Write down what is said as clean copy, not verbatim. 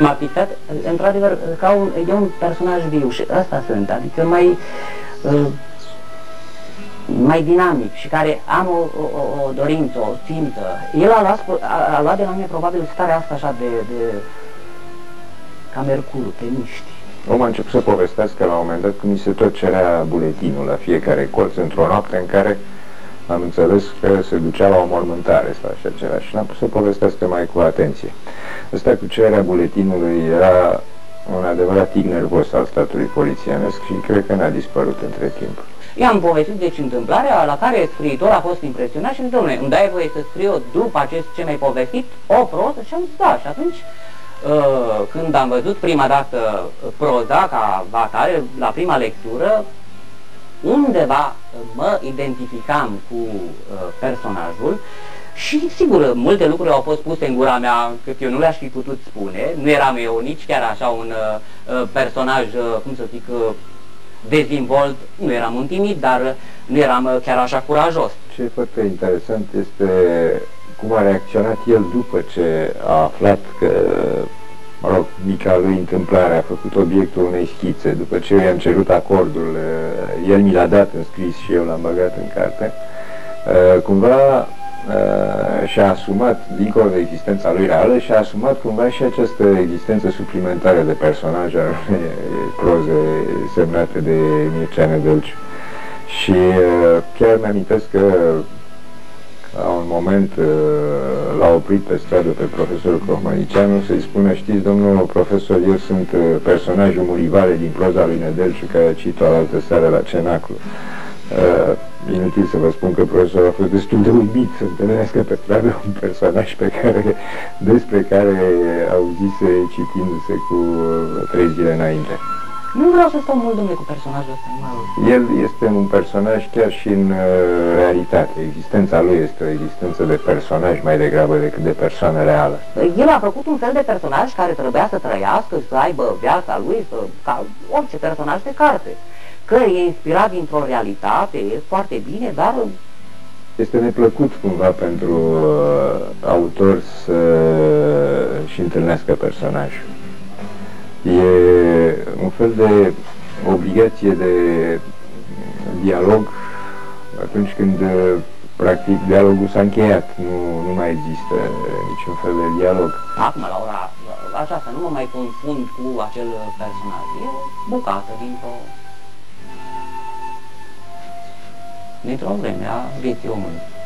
M-a pictat, într-adevăr, e un personaj viu și ăsta sunt, adică mai dinamic și care am o dorință, o țintă. El a luat de la mine probabil starea asta așa ca Mercurul, pe miști. Omul a început să povestească la un moment dat când mi se tot cerea buletinul la fiecare colț într-o noapte în care am înțeles că se ducea la o mormântare sau așa ceva și l-am pus să povestească mai cu atenție. Ăsta cu cererea buletinului era un adevărat tic nervos al statului polițienesc și cred că n-a dispărut între timp. I-am povestit deci întâmplarea la care scriitorul a fost impresionat și zice, dom'le, îmi dai voie să scriu eu după ce mi-ai povestit o proză? Și am zis da. Și atunci când am văzut prima dată proza ca atare, la prima lectură, undeva mă identificam cu personajul și, sigur, multe lucruri au fost puse în gura mea cât eu nu le-aș fi putut spune. Nu eram eu nici chiar așa un personaj, cum să zic, dezvolt, nu eram un timid, dar nu eram chiar așa curajos. Ce e foarte interesant este cum a reacționat el după ce a aflat că, mă rog, mica lui întâmplare a făcut obiectul unei schițe. După ce eu i-am cerut acordul, el mi l-a dat în scris și eu l-am băgat în carte. Cumva și-a asumat, dincolo de existența lui reală, și-a asumat cumva și această existență suplimentară de personaje ale unei proze semnate de Mircea Nedelciu. Și chiar mi-amintesc că la un moment l-a oprit pe stradă pe profesorul Cohmănicianu să-i spună, știți, domnul profesor, eu sunt personajul Murivale din proza lui Nedelciu, care a citit-o alaltă seară la Cenaclu. Inutil să vă spun că profesorul a fost destul de uimit să întâlnească pe stradă un personaj despre care auzise citindu-se cu 3 zile înainte. Nu vreau să stau mult, domnule, cu personajul ăsta. El este un personaj chiar și în realitate. Existența lui este o existență de personaj mai degrabă decât de persoană reală. El a făcut un fel de personaj care trebuia să trăiască, să aibă viața lui, ca orice personaj de carte. Că e inspirat dintr-o realitate, e foarte bine, dar... Este neplăcut cumva pentru autor să-și întâlnească personajul. E un fel de obligație de dialog atunci când practic dialogul s-a încheiat, nu mai există niciun fel de dialog. Acum, la ora așa, să nu mă mai confund cu acel personaj. E o bucată dintr-o vreme a vieții omului.